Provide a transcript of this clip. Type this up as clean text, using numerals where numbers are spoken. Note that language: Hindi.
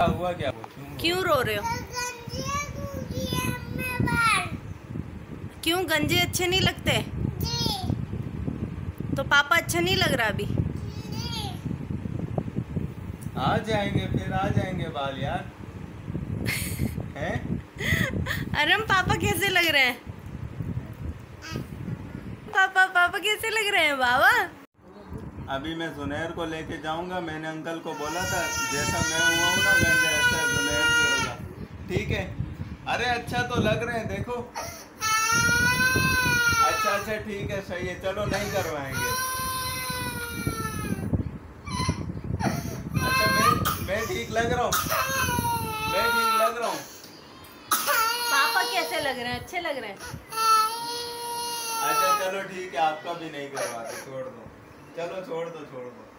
हुआ क्या? क्यों रो रहे हो? क्यों गंजे अच्छे नहीं लगते? तो पापा अच्छा नहीं लग रहा अभी? आ जाएंगे, फिर आ जाएंगे बाल यार। हैं? अरे पापा कैसे लग रहे हैं? पापा पापा कैसे लग रहे हैं बाबा? अभी मैं जुनैर को लेके जाऊंगा। मैंने अंकल को बोला था जैसा मैं हुआ हूँ ना गंजा, ऐसा जुनैर भी होगा। ठीक है? अरे अच्छा तो लग रहे हैं, देखो। अच्छा अच्छा ठीक है, सही है, चलो नहीं करवाएंगे। अच्छा मैं ठीक लग रहा हूँ, मैं ठीक लग रहा हूँ। पापा कैसे लग रहे हैं? अच्छे लग रहे हैं? अच्छा चलो ठीक है, आपका भी नहीं करवाते, छोड़ दो। चलो छोड़ दो छोड़ दो।